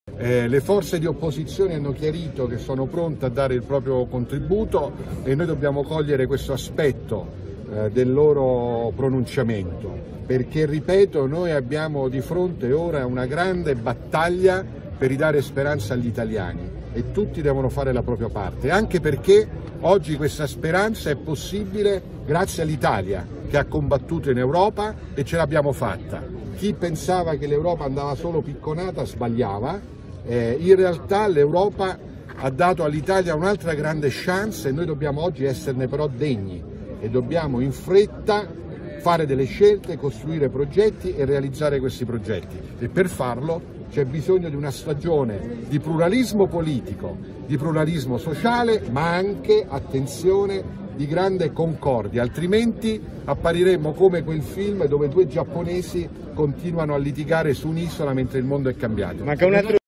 Le forze di opposizione hanno chiarito che sono pronte a dare il proprio contributo e noi dobbiamo cogliere questo aspetto del loro pronunciamento, perché, ripeto, noi abbiamo di fronte ora una grande battaglia per ridare speranza agli italiani e tutti devono fare la propria parte, anche perché oggi questa speranza è possibile grazie all'Italia che ha combattuto in Europa e ce l'abbiamo fatta. Chi pensava che l'Europa andava solo picconata sbagliava. In realtà l'Europa ha dato all'Italia un'altra grande chance e noi dobbiamo oggi esserne però degni e dobbiamo in fretta fare delle scelte, costruire progetti e realizzare questi progetti, e per farlo c'è bisogno di una stagione di pluralismo politico, di pluralismo sociale, ma anche, attenzione, di grande concordia, altrimenti appariremmo come quel film dove due giapponesi continuano a litigare su un'isola mentre il mondo è cambiato.